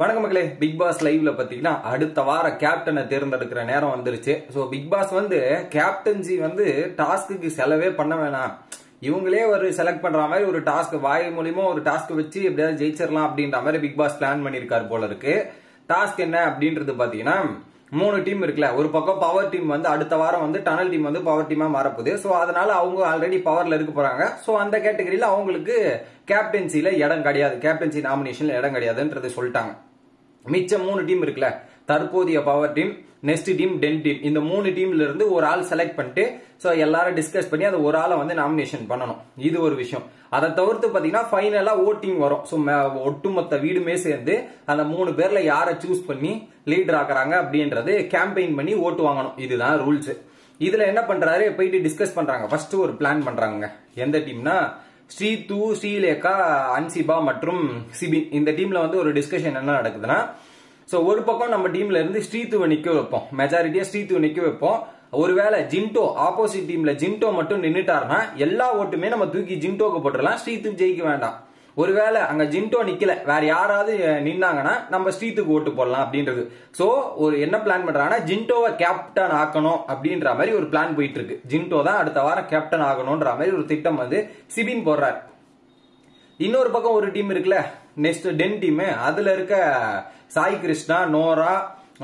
வணக்கம் மக்களே. Big pass லைவ்ல பாத்தீங்கன்னா அடுத்த வார கேப்டனை தேர்ந்தெடுக்கிற நேரம் வந்துருச்சு. சோ பிக் பாஸ் கேப்டன்சி டாஸ்க்கு செலவே பண்ண வேணாம், இவங்களே ஒரு செலக்ட் பண்ற மாதிரி ஒரு டாஸ்க் வாய் மூலியமா ஒரு டாஸ்க் வச்சு எப்படியாவது ஜெயிச்சிடலாம் அப்படின்ற மாதிரி பிக் பாஸ் பிளான் பண்ணிருக்காரு போல இருக்கு. டாஸ்க் என்ன அப்படின்றது பாத்தீங்கன்னா 3 டீம் இருக்குல்ல. ஒரு பக்கம் பவர் டீம் அடுத்த வாரம் டனல் டீம் பவர் டீமா மாறப்போகுது. சோ அதனால அவங்க ஆல்ரெடி பவர்ல இருக்க போறாங்க. சோ அந்த கேட்டகரியில அவங்களுக்கு கேப்டன்சில இடம் கிடையாது, கேப்டன்சி நாமினேஷன்ல இடம் கிடையாதுன்றது சொல்லிட்டாங்க. மிச்சம் 3 டீம் இருக்குல்ல, தற்போதைய power team, next team, ten team, இந்த 3 டீம்ல இருந்து ஒரு ஆள் செலக்ட் பண்ணிட்டு சோ எல்லாரும் டிஸ்கஸ் பண்ணி அந்த ஒரு ஆளை நாமினேஷன் பண்ணணும். இது ஒரு விஷயம். அதை தவிர்த்து பாத்தீங்கன்னா ஃபைனலா ஓட்டிங் வரும். சோ ஒட்டுமொத்த வீடுமே சேர்ந்து அந்த 3 பேர்ல யாரை சூஸ் பண்ணி லீடர் ஆக்குறாங்க அப்படின்றது கேம்பெயின் பண்ணி ஓட்டு வாங்கணும். இதுதான் ரூல்ஸ். இதுல என்ன பண்றாரு, போயிட்டு டிஸ்கஸ் பண்றாங்க. ஃபர்ஸ்ட் ஒரு பிளான் பண்றாங்க. எந்த டீம்னா ஸ்ரீது, ஸ்ரீலேகா, அன்சிபா மற்றும் சிபின். இந்த டீம்ல ஒரு டிஸ்கஷன் என்ன நடக்குதுன்னா, சோ ஒரு பக்கம் நம்ம டீம்ல இருந்து ஸ்ரீதுவை நிக்க வைப்போம், மெஜாரிட்டியா ஸ்ரீதுவை நிக்க வைப்போம். ஒருவேளை ஜின்டோ ஆப்போசிட் டீம்ல ஜின்டோ மட்டும் நின்னுட்டாருன்னா எல்லா ஓட்டுமே நம்ம தூக்கி ஜின்டோக்கு போட்டுடலாம், ஸ்ரீது ஜெயிக்க வேண்டாம். ஒருவேளை அங்க ஜின்டோ நிக்கல, வேற யாராவது நின்னாங்கன்னா நம்ம ஸ்ரீதுக்கு ஓட்டு போடலாம் அப்படின்றது. சோ ஒரு என்ன பிளான் பண்றாங்கன்னா, ஜின்டோவை கேப்டன் ஆக்கணும் அப்படின்ற மாதிரி ஒரு பிளான் போயிட்டு இருக்கு. ஜின்டோ தான் அடுத்த வாரம் கேப்டன் ஆகணும்ன்ற மாதிரி ஒரு திட்டம் சிபின் போடுறாரு. இன்னொரு பக்கம் ஒரு டீம் இருக்குல்ல, நெக்ஸ்ட் டென் டீம், அதுல இருக்க சாய் கிருஷ்ணா, நோரா,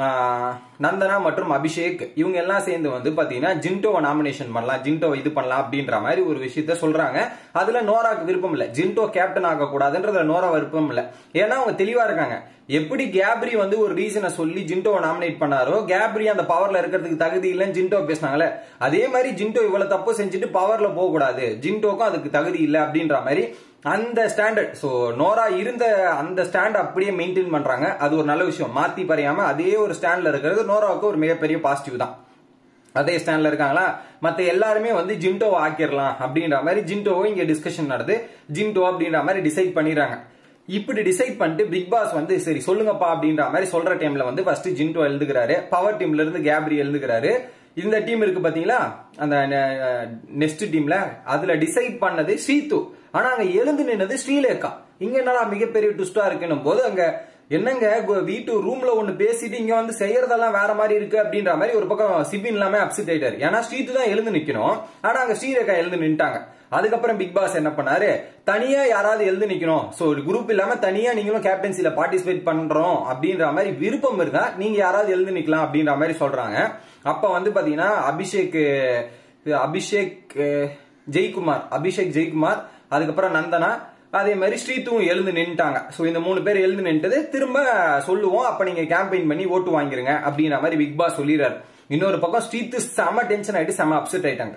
நந்தனா மற்றும் அபிஷேக் இவங்க எல்லாம் சேர்ந்து பாத்தீங்கன்னா ஜின்டோவை நாமினேஷன் பண்ணலாம், ஜின்டோவை இது பண்ணலாம் அப்படின்ற மாதிரி ஒரு விஷயத்த சொல்றாங்க. அதுல நோராக்கு விருப்பம் இல்ல, ஜின்டோ கேப்டன் ஆக கூடாதுன்றதுல நோரா விருப்பம் இல்ல. ஏன்னா அவங்க தெளிவா இருக்காங்க. எப்படி கேப்ரி ஒரு ரீசனை சொல்லி ஜின்டோவை நாமினேட் பண்ணாரோ, கேப்ரி அந்த பவர்ல இருக்கிறதுக்கு தகுதி இல்லைன்னு ஜின்டோ பேசினாங்களே, அதே மாதிரி ஜின்டோ இவ்வளவு தப்பு செஞ்சுட்டு பவர்ல போக கூடாது, ஜின்டோக்கும் அதுக்கு தகுதி இல்லை அப்படின்ற மாதிரி அந்த ஸ்டாண்டர்ட். சோ நோரா இருந்த அந்த ஸ்டாண்ட் அப்படியே மெயின்டைன் பண்றாங்க. அது ஒரு நல்ல விஷயம். மாத்தி பறையாம அதே ஒரு ஸ்டாண்ட்ல இருக்கிறது நோராவுக்கு ஒரு மிகப்பெரிய பாசிட்டிவ் தான். அதே ஸ்டாண்ட்ல இருக்காங்களா, மத்த எல்லாருமே ஜின்டோவை ஆக்கிடலாம் அப்படின்ற மாதிரி ஜின்டோவை இங்க டிஸ்கஷன் நடந்து ஜின்டோ அப்படின்ற மாதிரி டிசைட் பண்ணிடுறாங்க. இப்படி டிசைட் பண்ணிட்டு பிக் பாஸ் சரி சொல்லுங்கப்பா அப்படின்ற மாதிரி சொல்ற டைம்ல ஃபர்ஸ்ட் ஜின்டோ எழுதுகிறாரு. பவர் டீம்ல இருந்து கேப்ரி எழுதுகிறாரு. இந்த டீம் இருக்கு பாத்தீங்களா, அந்த நெக்ஸ்ட் டீம்ல அதுல டிசைட் பண்ணது ஸ்ரீது, ஆனா அங்க எழுந்து நின்னது ஸ்ரீலேகா. இங்க என்னடா மிகப்பெரிய ட்விஸ்டா இருக்குன்னும் போது, அங்க என்னங்க வீட்டு ரூம்ல ஒண்ணு பேசிட்டு இங்க செய்யறதெல்லாம் வேற மாதிரி இருக்கு அப்படின்ற மாதிரி ஒரு பக்கம் சிபின் எல்லாமே அப்செட் ஆயிட்டாரு. ஏன்னா ஸ்ரீது தான் எழுந்து நிக்கணும், ஆனா அங்க ஸ்ரீலேகா எழுந்து நின்ட்டாங்க. அதுக்கப்புறம் பிக் பாஸ் என்ன பண்ணாரு, தனியா யாராவது எழுந்து நிக்கணும், சோ ஒரு குரூப் இல்லாம தனியா நீங்களும் கேப்டன்சில பார்ட்டிசிபேட் பண்றோம் அப்படின்ற மாதிரி விருப்பம் இருந்தா நீங்க யாராவது எழுந்து நிக்கலாம் அப்படின்ற மாதிரி சொல்றாங்க. அப்ப பாத்தீங்கன்னா அபிஷேக் ஜெயக்குமார், அதுக்கப்புறம் நந்தனா, அதே மாதிரி ஸ்ரீதுவும் எழுந்து நின்ட்டாங்க. சோ இந்த 3 பேர் எழுந்து நின்றது திரும்ப சொல்லுவோம், அப்ப நீங்க கேம்பெயின் பண்ணி ஓட்டு வாங்கிருங்க அப்படின்ற மாதிரி பிக் பாஸ் சொல்லிடுறாரு. இன்னொரு பக்கம் ஸ்ரீது செம டென்ஷன் ஆயிட்டு செம அப்செட் ஆயிட்டாங்க.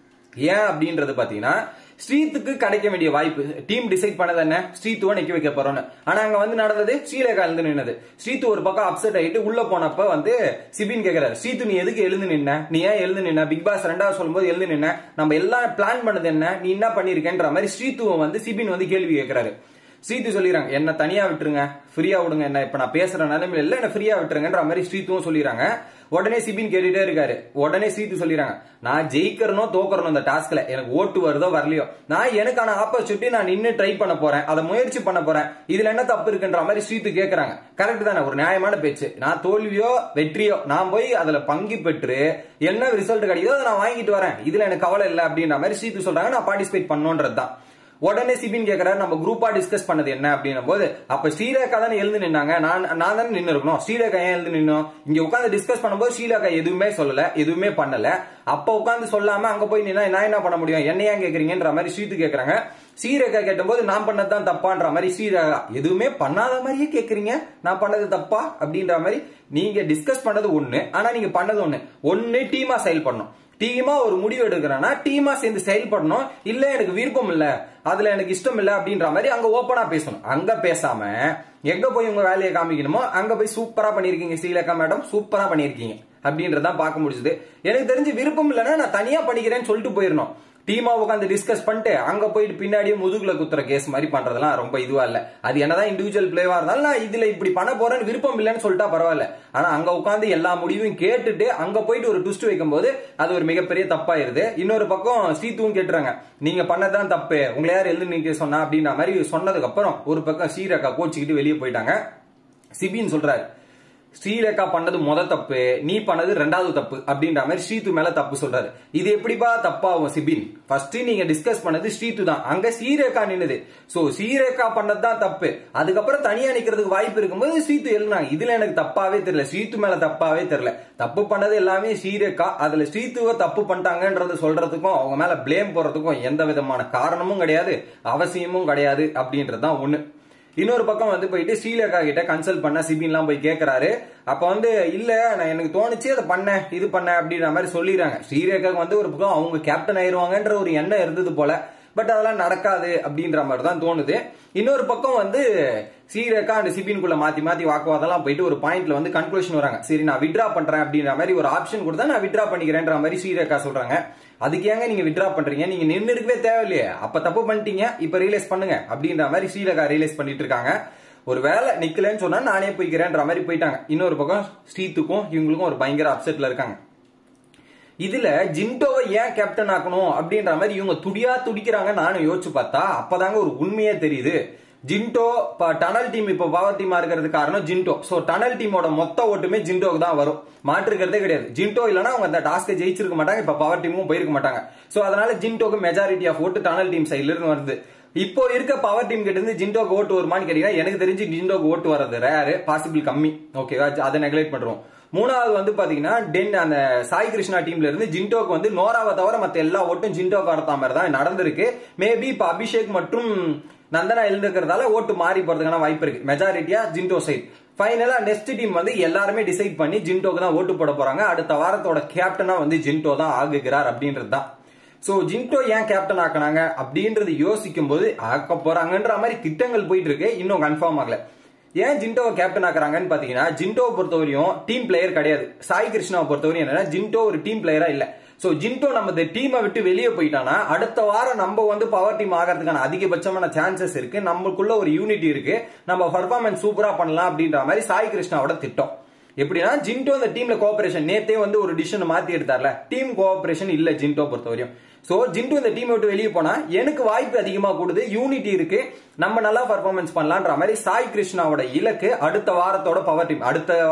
ஏன் அப்படின்றது பாத்தீங்கன்னா, ஸ்ரீத்துக்கு கிடைக்க வேண்டிய வாய்ப்பு டீம் டிசைட் பண்ணது என்ன, ஸ்ரீத்துவ நிக்க வைக்க போறோம்னு. ஆனா அங்க நடந்தது ஸ்ரீலேகா எழுந்து நின்னது. ஸ்ரீத்து ஒரு பக்கம் அப்செட் ஆயிட்டு உள்ள போனப்ப சிபின் கேக்குறாரு, ஸ்ரீத்து நீ எதுக்கு எழுந்து நின்ன, நீ ஏன் எழுந்து நின்ன, பிக் பாஸ் 2வது சொல்லும்போது எழுந்து நின்ன, நம்ம எல்லாம் பிளான் பண்ணது என்ன, நீ என்ன பண்ணிருக்கேன்ற மாதிரி ஸ்ரீத்துவ சிபின் கேள்வி கேட்கிறாரு. ஸ்ரீத்து சொல்லிடுறாங்க, என்ன தனியா விட்டுருங்க, ஃப்ரீயா விடுங்க, என்ன இப்ப நான் பேசுற நிலைமையில இல்ல, என்ன ஃப்ரீயா விட்டுருங்கன்ற மாதிரி ஸ்ரீத்துவும் சொல்லிடுறாங்க. உடனே சிபின் கேட்டுட்டே இருக்காரு. உடனே ஸ்ரீத்து சொல்லிடுறாங்க, நான் ஜெயிக்கிறனோ தோக்கறனோ இந்த டாஸ்க்ல, எனக்கு ஓட்டு வருதோ வரலையோ, நான் எனக்கான ஆப்பர்ச்சுனிட்டி நான் நின்னு ட்ரை பண்ண போறேன், அதை முயற்சி பண்ண போறேன், இதுல என்ன தப்பு இருக்குன்ற மாதிரி ஸ்ரீத்து கேக்குறாங்க. கரெக்ட் தானே, ஒரு நியாயமான பேச்சு. நான் தோல்வியோ வெற்றியோ நான் போய் அதுல பங்கு பெற்று என்ன ரிசல்ட் கிடைக்குதோ அதை நான் வாங்கிட்டு வரேன், இதுல எனக்கு கவலை இல்லை அப்படின்ற மாதிரி ஸ்ரீத்து சொல்றாங்க. நான் பார்ட்டிசிபேட் பண்ணணும்ன்றதுதான். உடனே சிபின் கேக்குறாரு, நம்ம குரூப்பா டிஸ்கஸ் பண்ணது என்ன அப்படின்னும் போது, அப்ப ஸ்ரீலேகா தானே எழுந்து நின்னாங்க, நான் தானே நின்று இருக்கணும், ஸ்ரீலேகா ஏன் எழுந்து நின்னோம், இங்க உட்காந்து டிஸ்கஸ் பண்ணும்போது ஸ்ரீலேகா எதுவுமே சொல்லல, எதுவுமே பண்ணல, அப்ப உட்காந்து சொல்லாம அங்க போய் நின்னா நான் என்ன பண்ண முடியும், என்ன ஏன் கேக்குறீங்கன்ற மாதிரி ஸ்ரீத்து கேக்குறாங்க. ஸ்ரீலேகா கேட்டபோது நான் பண்ணதுதான் தப்பான்ற மாதிரி ஸ்ரீலேகா, எதுவுமே பண்ணாத மாதிரியே கேக்குறீங்க, நான் பண்ணது தப்பா அப்படின்ற மாதிரி. நீங்க டிஸ்கஸ் பண்ணது ஒண்ணு, ஆனா நீங்க பண்ணது ஒண்ணு டீமா செயல்படணும். டீமா ஒரு முடிவு எடுக்கிறேன்னா டீமா சேர்ந்து செயல்படணும். இல்ல எனக்கு விருப்பம் இல்ல, அதுல எனக்கு இஷ்டம் இல்ல அப்படின்ற மாதிரி அங்க ஓப்பனா பேசணும். அங்க பேசாம எங்க போய் உங்க வேலையை காமிக்கணுமோ அங்க போய் சூப்பரா பண்ணிருக்கீங்க ஸ்ரீலேகா மேடம், சூப்பரா பண்ணிருக்கீங்க அப்படின்றதான் பார்க்க முடிஞ்சது. எனக்கு தெரிஞ்சு விருப்பம் இல்லைன்னா நான் தனியா பண்ணிக்கிறேன்னு சொல்லிட்டு போயிடணும். டீமா உட்காந்து டிஸ்கஸ் பண்ணிட்டு அங்க போயிட்டு பின்னாடியே முதுகுல குத்துற கேஸ் மாதிரி பண்றதெல்லாம் ரொம்ப இதுவா இல்ல. அது என்னதான் இண்டிவிஜுவல் பிளேவா இருந்தாலும் நான் இதுல இப்படி பண்ண போறேன்னு விருப்பம் இல்லைன்னு சொல்லிட்டா பரவாயில்ல. ஆனா அங்க உட்காந்து எல்லா முடிவையும் கேட்டுட்டு அங்க போயிட்டு ஒரு ட்விஸ்ட் வைக்கும் போது அது ஒரு மிகப்பெரிய தப்பாயிருது. இன்னொரு பக்கம் ஸ்ரீதுவும் கேட்டுறாங்க, நீங்க பண்ணதான் தப்பு, உங்களை யார் எழுந்து நிக்க சொன்னா அப்படின்ற மாதிரி சொன்னதுக்கு அப்புறம் ஒரு பக்கம் ஸ்ரீரேகா கோச்சிக்கிட்டு வெளியே போயிட்டாங்க. சிபின் சொல்றாரு ஸ்ரீலேகா பண்ணது தப்பு, நீ பண்ணது ரெண்டாவது தப்பு அப்படின்ற மாதிரி ஸ்ரீது மேல தப்பு சொல்றாரு. இது எப்படிப்பா தப்பாகும் சிபின்? ஃபர்ஸ்ட் நீங்க டிஸ்கஸ் பண்ணது ஸ்ரீது தான், அங்க ஸ்ரீரேகா நின்னுது. சோ ஸ்ரீரேகா பண்ணதுதான் தப்பு. அதுக்கப்புறம் தனியா நிக்கிறதுக்கு வாய்ப்பு இருக்கும்போது ஸ்ரீது எழுனாங்க. இதுல எனக்கு தப்பாவே தெரியல, ஸ்ரீது மேல தப்பாவே தெரியல. தப்பு பண்ணது எல்லாமே ஸ்ரீரேகா. அதுல ஸ்ரீதுவை தப்பு பண்ணிட்டாங்கன்றது சொல்றதுக்கும் அவங்க மேல பிளேம் போறதுக்கும் எந்த விதமான காரணமும் கிடையாது, அவசியமும் கிடையாது அப்படின்றதுதான் ஒண்ணு. இன்னொரு பக்கம் வந்து போயிட்டு ஸ்ரீலேகா கிட்ட கன்சல்ட் பண்ண சிபின்லாம் போய் கேட்கறாரு. அப்ப வந்து இல்ல நான் எனக்கு தோணுச்சு அதை பண்ணேன் இது பண்ண அப்படின்ற மாதிரி சொல்லிடுறாங்க. ஸ்ரீலேகாக்கு வந்து ஒரு பக்கம் அவங்க கேப்டன் ஆயிருவாங்கன்ற ஒரு எண்ணம் இருந்தது போல, பட் அதெல்லாம் நடக்காது அப்படின்ற மாதிரி தான் தோணுது. இன்னொரு பக்கம் வந்து ஸ்ரீலேகா அண்ட் சிபின்குள்ள மாத்தி மாத்தி வாக்குவாதெல்லாம் போயிட்டு ஒரு பாயிண்ட்ல வந்து கன்க்ளூஷன் வராங்க. சரி நான் வித்ரா பண்றேன் அப்படின்ற மாதிரி ஒரு ஆப்ஷன் கொடுத்தா நான் வித்ரா பண்ணிக்கிறேன்ற மாதிரி ஸ்ரீலேகா சொல்றாங்க. அதுக்கு ஏங்க நீங்க வித்ரா பண்றீங்க, நீங்க நின்று இருக்கவே தேவையில்லையே, அப்ப தப்பு பண்ணிட்டீங்க, இப்ப ரியலைஸ் பண்ணுங்க அப்படின்ற மாதிரி ஸ்ரீலேகா ரியலைஸ் பண்ணிட்டு இருக்காங்க. ஒரு வேலை நிக்கலன்னு சொன்னா நானே போய்க்கிறேன்ற மாதிரி போயிட்டாங்க. இன்னொரு பக்கம் ஸ்ரீத்துக்கும் இவங்களுக்கும் ஒரு பயங்கர அப்செட்ல இருக்காங்க. இதுல ஜின்டோவை ஏன் கேப்டன் ஆக்கணும் அப்படின்ற மாதிரி இவங்க துடிக்கிறாங்க. நானும் யோசிச்சு பார்த்தா அப்பதாங்க ஒரு உண்மையே தெரியுது. ஜின்டோ டனல் டீம் இப்ப பவர் டீமா இருக்கிறது காரணம் ஜின்டோ. சோ டனல் டீமோட மொத்த ஓட்டுமே ஜின்டோக்கு தான் வரும், மாற்றுக்கிறதே கிடையாது. ஜின்டோ இல்லனா அவங்க அந்த டாஸ்கை ஜெயிச்சிருக்க மாட்டாங்க, இப்ப பவர் டீமும் போயிருக்க மாட்டாங்க. சோ அதனால ஜின்டோக்கு majority of vote tunnel team சைட்ல இருந்து வருது. இப்போ இருக்க பவர் டீம் கிட்ட இருந்து ஜின்டோக்கு ஓட்டு வருமான்னு கேட்டீங்கன்னா எனக்கு தெரிஞ்சு ஜின்டோக்கு ஓட்டு வர்றது ரேரு, பாசிபிள் கம்மி. ஓகேவா, அதை நெக்லெக்ட் பண்றோம். மூணாவது வந்து பாத்தீங்கன்னா அந்த சாய் கிருஷ்ணா டீம்ல இருந்து ஜின்டோக்கு வந்து நோராவை தவிர மத்த எல்லா ஓட்டும் ஜின்டோக்கு வரத்த மாதிரி தான் நடந்திருக்கு. மேபி இப்ப அபிஷேக் மற்றும் நந்தனா எழுந்திருக்கிறதால ஓட்டு மாறி போறதுக்கான வாய்ப்பு இருக்கு. மெஜாரிட்டியா ஜின்டோ சைட். ஃபைனலா நெக்ஸ்ட் டீம் வந்து எல்லாருமே டிசைட் பண்ணி ஜின்டோக்கு தான் ஓட்டு போட போறாங்க. அடுத்த வாரத்தோட கேப்டனா வந்து ஜின்டோ தான் ஆகுகிறார் அப்படின்றது தான். சோ ஜின்டோ ஏன் கேப்டன் ஆக்கினாங்க அப்படின்றது யோசிக்கும் போது ஆக்க போறாங்கன்ற மாதிரி திட்டங்கள் போயிட்டு இருக்கு, இன்னும் கன்ஃபார்ம் ஆகல. ஏன் ஜின்டோவை கேப்டன் ஆக்குறாங்கன்னு பாத்தீங்கன்னா ஜின்டோவை பொறுத்தவரையும் டீம் பிளேயர் கிடையாது. சாய் கிருஷ்ணாவை பொறுத்தவரையும் என்னன்னா ஜின்டோ ஒரு டீம் பிளேயரா இல்ல. சோ ஜின்டோ நம்ம இந்த டீமை விட்டு வெளியே போயிட்டானா அடுத்த வாரம் நம்ம வந்து பவர் டீம் ஆகிறதுக்கான அதிகபட்சமான சான்சஸ் இருக்கு. நம்மளுக்குள்ள ஒரு யூனிட்டி இருக்கு, நம்ம பர்ஃபார்மன்ஸ் சூப்பரா பண்ணலாம் அப்படின்ற மாதிரி சாய் கிருஷ்ணாவோட திட்டம். எப்படின்னா ஜின்டோ இந்த டீம்ல கோஆபரேஷன் நேத்தே வந்து ஒரு டிசிஷன் மாத்தி எடுத்தார்ல, டீம் கோஆபரேஷன் இல்ல ஜின்டோ பொறுத்தவரையும். சோ ஜின்டோ இந்த டீமை விட்டு வெளியே போனா எனக்கு வாய்ப்பு அதிகமா கூடுது, யூனிட்டி இருக்கு, நம்ம நல்லா பர்ஃபார்மன்ஸ் பண்ணலான்ற மாதிரி சாய் கிருஷ்ணாவோட இலக்கு அடுத்த வாரத்தோட பவர் டீம்,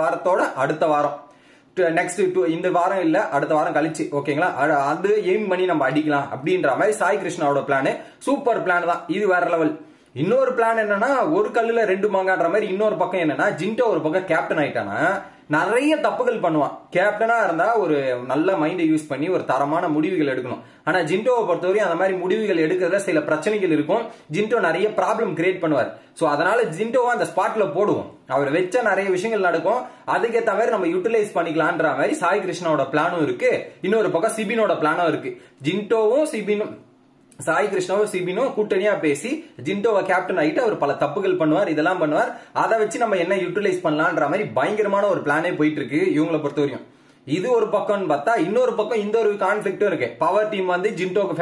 அடுத்த வாரம் நெக்ஸ்ட் இந்த வாரம் இல்ல அடுத்த வாரம் கழிச்சு, ஓகேங்களா, அது எய்ம் பண்ணி நம்ம அடிக்கலாம் அப்படின்ற மாதிரி சாய் கிருஷ்ணாவோட பிளான். சூப்பர் பிளான் தான், இது வேற லெவல். இன்னொரு பிளான் என்னன்னா ஒரு கல்லுல ரெண்டு மாங்கான்ற மாதிரி. இன்னொரு பக்கம் என்னன்னா ஜின்டோ ஒரு பக்கம் கேப்டன் ஆயிட்டானா நிறைய தப்புகள் பண்ணுவான். கேப்டனா இருந்தா ஒரு நல்ல மைண்டை யூஸ் பண்ணி ஒரு தரமான முடிவுகள் எடுக்கணும். ஆனா ஜின்டோவை பொறுத்தவரையும் அந்த மாதிரி முடிவுகள் எடுக்கிறதுல சில பிரச்சனைகள் இருக்கும். ஜின்டோ நிறைய ப்ராப்ளம் கிரியேட் பண்ணுவார். சோ அதனால ஜின்டோவை அந்த ஸ்பாட்ல போடுவோம், அவர் வச்ச நிறைய விஷயங்கள் நடக்கும், அதுக்கேற்ற மாதிரி நம்ம யூட்டிலைஸ் பண்ணிக்கலான்ற மாதிரி சாய் கிருஷ்ணாவோட பிளானும் இருக்கு. இன்னொரு பக்கம் சிபினோட பிளானும் இருக்கு. ஜின்டோவும் சிபினும் சாய் கிருஷ்ணாவும் சிபினும் கூட்டணியா பேசி ஜின்டோவை கேப்டன் ஆகிட்டு அவர் பல தப்புகள் பண்ணுவார், இதெல்லாம் பண்ணுவார். அதை வச்சு நம்ம என்ன யூட்டிலைஸ் பண்ணலான்ற மாதிரி பயங்கரமான ஒரு பிளானே போயிட்டு இருக்கு இவங்களை பொறுத்தவரையும். இது ஒரு பக்கம்னு பார்த்தா இன்னொரு பக்கம் இந்த ஒரு கான்ஃபிளிக்டும் இருக்கு. பவர் டீம் வந்து ஜின்டோக்கு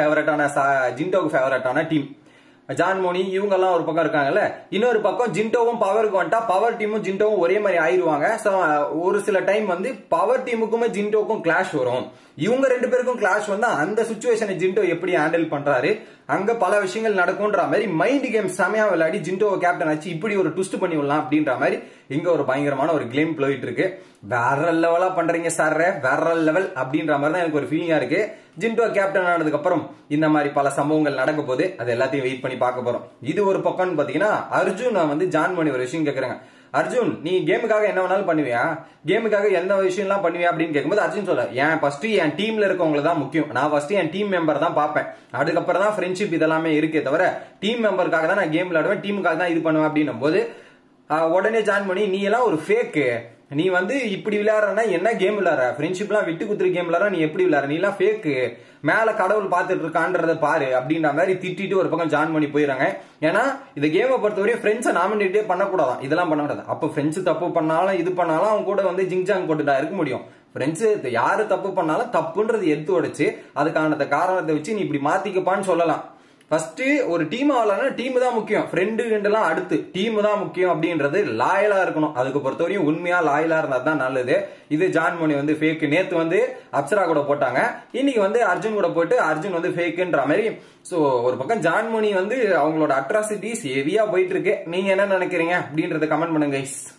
ஃபேவரட்டான டீம். ஜான் மோனி இவங்க எல்லாம் ஒரு பக்கம் இருக்காங்கல்ல. இன்னொரு பக்கம் ஜின்டோவும் பவருக்கு வந்துட்டா பவர் டீமும் ஜின்டோவும் ஒரே மாதிரி ஆயிருவாங்க. ஒரு சில டைம் வந்து பவர் டீமுக்குமே ஜின்டோக்கும் கிளாஷ் வரும். இவங்க ரெண்டு பேருக்கும் கிளாஷ் வந்தா அந்த சிச்சுவேஷனை ஜின்டோ எப்படி ஹேண்டில் பண்றாரு, அங்க பல விஷயங்கள் நடக்கும்ன்ற மாதிரி மைண்ட் கேம் செமையா விளையாடி ஜின்டோவை கேப்டன் ஆச்சு இப்படி ஒரு ட்விஸ்ட் பண்ணி விடலாம் அப்படின்ற மாதிரி இங்க ஒரு பயங்கரமான ஒரு கேம் போயிட்டு இருக்கு. வேற லெவலா பண்றீங்க சார், வேற லெவல் அப்படின்ற மாதிரி தான் எனக்கு ஒரு ஃபீலிங்கா இருக்கு. ஜின்டோ கேப்டன் ஆனதுக்கு அப்புறம் இந்த மாதிரி பல சம்பவங்கள் நடக்க போது அது எல்லாத்தையும் வெயிட் பண்ணி பார்க்க போறோம். இது ஒரு பக்கம்னு பாத்தீங்கன்னா அர்ஜுன் வந்து ஜான் மணி ஒரு விஷயம் கேக்குறாங்க. அர்ஜுன் நீ கேமுக்காக என்ன வேணாலும் பண்ணுவியா, கேமுக்காக எந்த விஷயம் எல்லாம் பண்ணுவியா அப்படின்னு கேட்கும்போது அர்ஜுன் சொல்ல என் ஃபர்ஸ்ட் என் டீம்ல இருக்கவங்க தான் முக்கியம், நான் ஃபர்ஸ்ட் என் டீம் மெம்பர் தான் பார்ப்பேன், அதுக்கப்புறம் தான் ஃப்ரெண்ட்ஷிப் இதெல்லாமே இருக்கே தவிர டீம் மெம்பருக்காக தான் நான் கேம் விளையாடுவேன், டீமுக்காக தான் இது பண்ணுவேன் அப்படின்னும் போது உடனே ஜாயின் பண்ணி நீ எல்லாம் ஒரு ஃபேக்கு, நீ வந்து இப்படி விளையாடுறனா என்ன கேம் விளையாடுற, ஃப்ரெண்ட்ஷிப் எல்லாம் விட்டு குத்துரு கேம் விளையாடுற, நீ எப்படி விளையாடுற, நீ எல்லாம் ஃபேக்கு, மேல கடவுள் பார்த்துட்டு இருக்கான்றத பாரு அப்படின்ற மாதிரி திட்டிட்டு ஒரு பக்கம் ஜாயின் பண்ணி போயிடறாங்க. ஏன்னா இந்த கேமை பொறுத்தவரையும் ஃப்ரெண்ட்ஸை நாமினேட்டே பண்ணக்கூடாதான், இதெல்லாம் பண்ணக்கூடாது. அப்போ ஃப்ரெண்ட்ஸ் தப்பு பண்ணாலும் இது பண்ணாலும் அவங்க கூட வந்து ஜிங்ஜாங் போட்டுட்டா இருக்க முடியும். ஃப்ரெண்ட்ஸ் யாரு தப்பு பண்ணாலும் தப்புன்றது எடுத்து உடைச்சு அதுக்கான காரணத்தை வச்சு நீ இப்படி மாத்திக்கப்பான்னு சொல்லலாம். ஃபர்ஸ்ட் ஒரு டீம் ஆகலாம், டீம் தான் முக்கியம், ஃப்ரெண்டு எல்லாம் அடுத்து டீம் தான் முக்கியம் அப்படின்றது லாயலா இருக்கணும். அதுக்கு பொறுத்தவரையும் உண்மையா லாயலா இருந்தா தான் நல்லது. இது ஜான் மணி வந்து ஃபேக், நேத்து வந்து அப்சரா கூட போட்டாங்க, இன்னைக்கு வந்து அர்ஜுன் கூட போட்டு அர்ஜுன் வந்து ஃபேக்குன்ற மாதிரி. சோ ஒரு பக்கம் ஜான் மணி வந்து அவங்களோட அட்ராசிட்டிஸ் ஹெவியா போயிட்டு இருக்கு. நீங்க என்ன நினைக்கிறீங்க அப்படின்றத கமெண்ட் பண்ணுங்க கைஸ்.